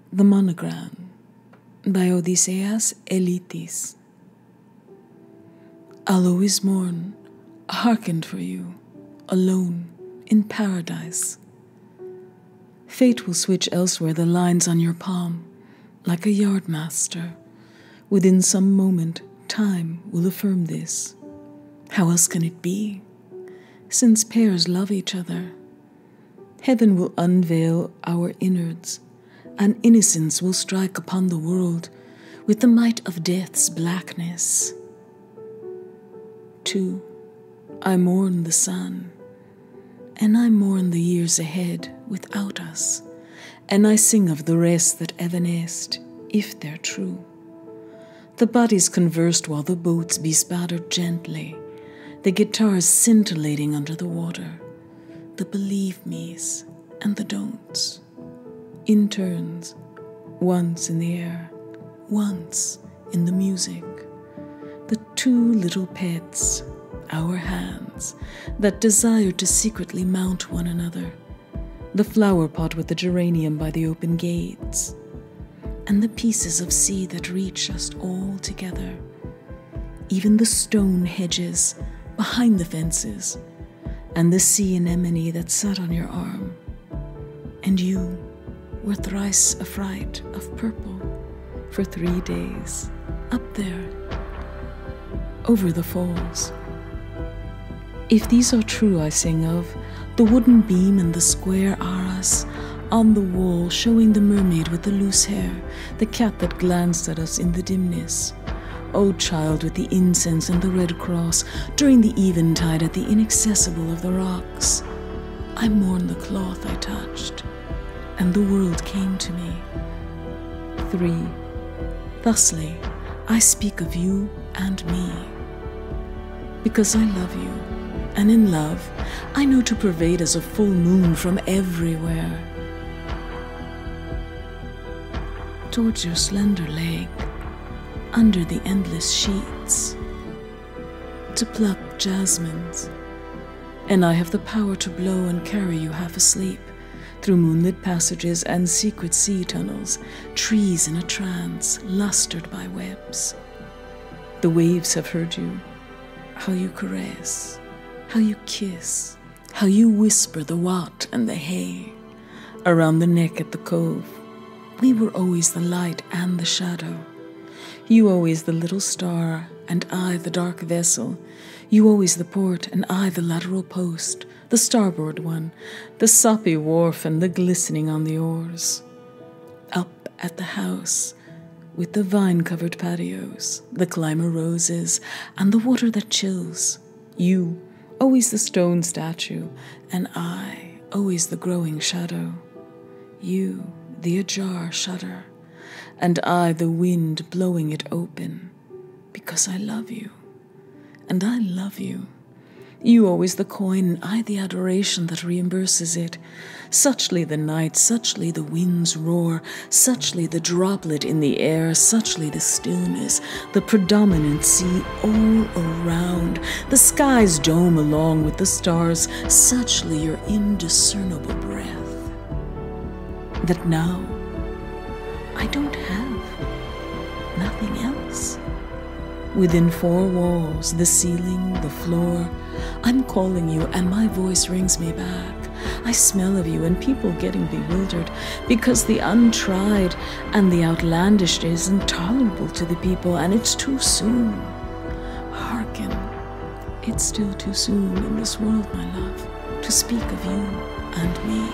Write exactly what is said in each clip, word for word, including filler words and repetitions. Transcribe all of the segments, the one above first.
The Monogram by Odysseas Elytis. I'll always mourn, hearkened for you, alone, in paradise. Fate will switch elsewhere the lines on your palm, like a yardmaster. Within some moment, time will affirm this. How else can it be, since pairs love each other? Heaven will unveil our innards, and innocence will strike upon the world with the might of death's blackness. Two, I mourn the sun, and I mourn the years ahead without us, and I sing of the rest that evanesced, if they're true. The bodies conversed while the boats bespattered gently, the guitars scintillating under the water, the believe me's and the don'ts. In turns, once in the air, once in the music, the two little pets, our hands, that desired to secretly mount one another, the flower pot with the geranium by the open gates, and the pieces of sea that reach us all together, even the stone hedges behind the fences, and the sea anemone that sat on your arm, and you were thrice a fright of purple for three days, up there, over the falls. If these are true I sing of, the wooden beam and the square arras on the wall showing the mermaid with the loose hair, the cat that glanced at us in the dimness, O child with the incense and the red cross, during the eventide at the inaccessible of the rocks, I mourn the cloth I touched, and the world came to me. Three, thusly I speak of you and me, because I love you, and in love I know to pervade as a full moon from everywhere. Towards your slender leg, under the endless sheets, to pluck jasmines, and I have the power to blow and carry you half asleep through moonlit passages and secret sea tunnels, trees in a trance, lustered by webs. The waves have heard you, how you caress, how you kiss, how you whisper the what and the hey. Around the neck at the cove, we were always the light and the shadow. You always the little star, and I the dark vessel. You always the port, and I the lateral post, the starboard one, the soppy wharf and the glistening on the oars. Up at the house, with the vine-covered patios, the climber roses, and the water that chills. You, always the stone statue, and I, always the growing shadow. You, the ajar shutter, and I the wind blowing it open, because I love you, and I love you. You always the coin, and I the adoration that reimburses it. Suchly the night, suchly the wind's roar, suchly the droplet in the air, suchly the stillness, the predominant sea all around, the sky's dome along with the stars, suchly your indiscernible breath, that now I don't have nothing else. Within four walls, the ceiling, the floor, I'm calling you and my voice rings me back. I smell of you and people getting bewildered because the untried and the outlandish is intolerable to the people, and it's too soon. Hearken, it's still too soon in this world, my love, to speak of you and me.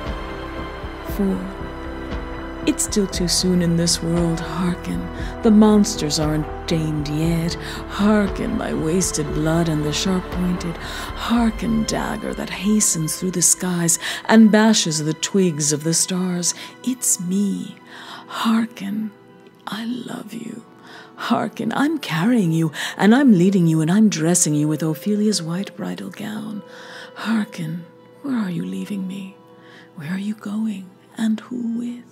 Four, it's still too soon in this world, hearken, the monsters aren't tamed yet. Hearken, my wasted blood and the sharp-pointed, hearken, dagger that hastens through the skies and bashes the twigs of the stars. It's me. Hearken, I love you. Hearken, I'm carrying you, and I'm leading you, and I'm dressing you with Ophelia's white bridal gown. Hearken, where are you leaving me? Where are you going, and who with?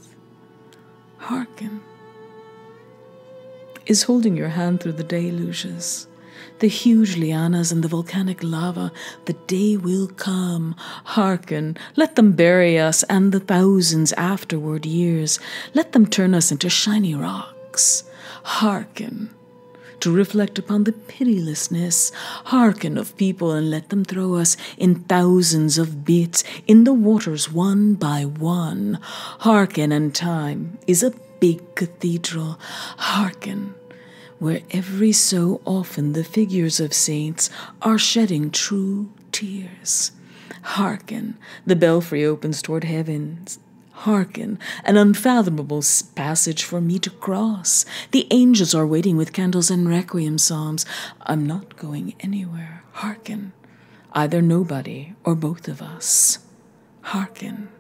Hearken, is holding your hand through the deluges, the huge lianas and the volcanic lava. The day will come. Hearken, let them bury us and the thousands afterward years. Let them turn us into shiny rocks. Hearken, to reflect upon the pitilessness, hearken of people, and let them throw us in thousands of bits in the waters one by one. Hearken, and time is a big cathedral. Hearken, where every so often the figures of saints are shedding true tears. Hearken, the belfry opens toward heavens. Hearken, an unfathomable passage for me to cross. The angels are waiting with candles and requiem psalms. I'm not going anywhere. Hearken, either nobody or both of us. Hearken,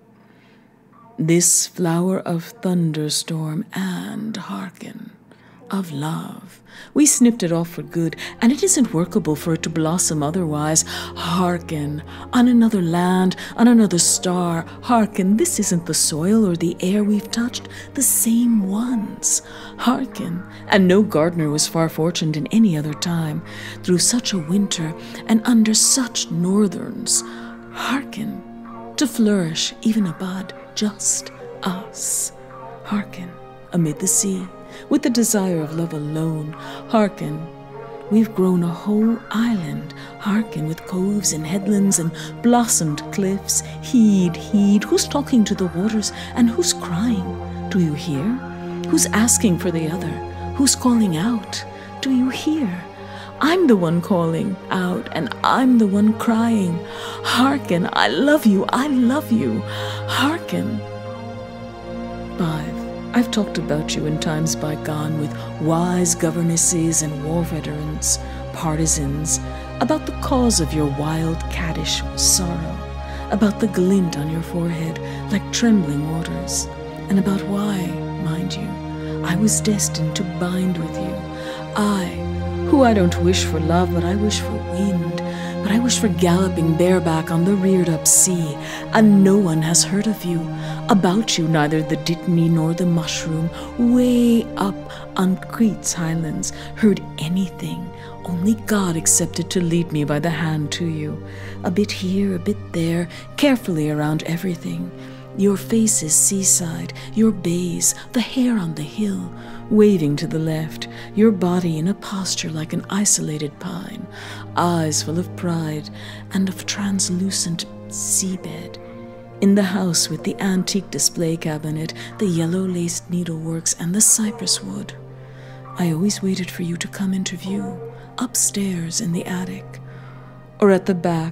this flower of thunderstorm, and hearken, of love. We snipped it off for good, and it isn't workable for it to blossom otherwise. Hearken, on another land, on another star. Hearken, this isn't the soil or the air we've touched, the same ones. Hearken, and no gardener was far fortuned in any other time, through such a winter and under such northerns. Hearken, to flourish even a bud, just us. Hearken, amid the sea, with the desire of love alone. Hearken, we've grown a whole island. Hearken, with coves and headlands and blossomed cliffs. Heed, heed, who's talking to the waters and who's crying? Do you hear? Who's asking for the other? Who's calling out? Do you hear? I'm the one calling out, and I'm the one crying. Hearken, I love you, I love you. Hearken. Five. I've talked about you in times bygone with wise governesses and war veterans, partisans, about the cause of your wild caddish sorrow, about the glint on your forehead like trembling waters, and about why, mind you, I was destined to bind with you. I, who I don't wish for love, but I wish for wind, but I wish for galloping bareback on the reared-up sea, and no one has heard of you. About you, neither the dittany nor the mushroom, way up on Crete's highlands, heard anything. Only God accepted to lead me by the hand to you. A bit here, a bit there, carefully around everything. Your face is seaside, your bays, the hair on the hill, waving to the left, your body in a posture like an isolated pine, eyes full of pride and of translucent seabed. In the house with the antique display cabinet, the yellow-laced needleworks, and the cypress wood. I always waited for you to come into view, upstairs in the attic, or at the back,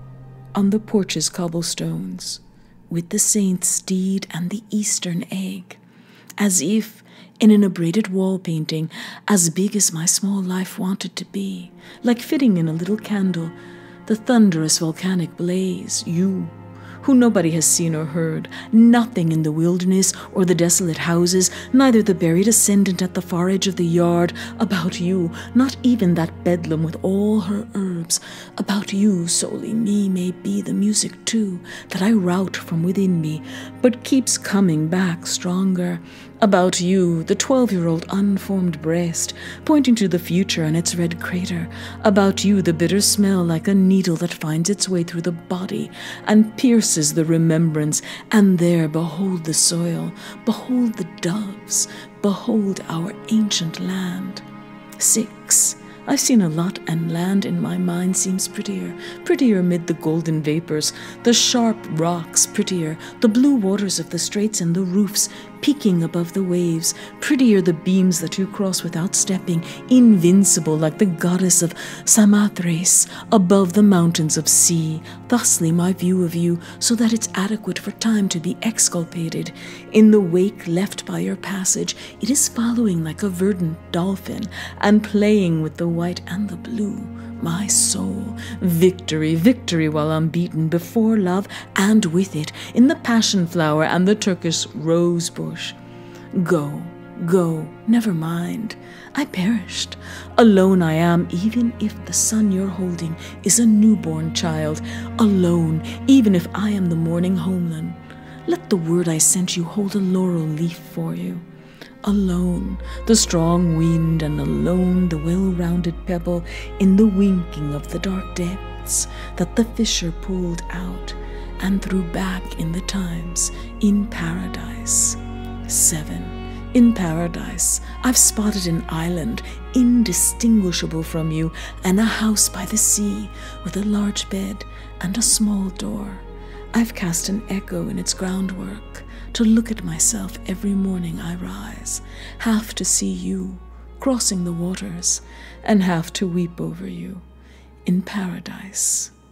on the porch's cobblestones, with the saint's steed and the Eastern egg, as if in an abraded wall painting, as big as my small life wanted to be, like fitting in a little candle, the thunderous volcanic blaze, you, who nobody has seen or heard, nothing in the wilderness or the desolate houses, neither the buried ascendant at the far edge of the yard. About you, not even that bedlam with all her herbs. About you, solely me, may be the music too, that I rout from within me, but keeps coming back stronger. About you, the twelve-year-old unformed breast, pointing to the future and its red crater. About you, the bitter smell like a needle that finds its way through the body and pierces the remembrance. And there, behold the soil, behold the doves, behold our ancient land. Six. I've seen a lot, and land in my mind seems prettier, prettier amid the golden vapors, the sharp rocks prettier, the blue waters of the straits and the roofs peeking above the waves, prettier the beams that you cross without stepping, invincible like the goddess of Samothrace above the mountains of sea. Thusly my view of you, so that it's adequate for time to be exculpated. In the wake left by your passage, it is following like a verdant dolphin, and playing with the white and the blue. My soul, victory, victory while unbeaten, before love and with it, in the passion flower and the Turkish rose bush. Go, go, never mind. I perished. Alone I am, even if the son you're holding is a newborn child. Alone, even if I am the morning homeland. Let the word I sent you hold a laurel leaf for you. alone the strong wind, and alone the well-rounded pebble in the winking of the dark depths that the fisher pulled out and threw back in the times in paradise. Seven. In paradise, I've spotted an island indistinguishable from you, and a house by the sea with a large bed and a small door. I've cast an echo in its groundwork to look at myself every morning I rise, half to see you crossing the waters, and half to weep over you in paradise.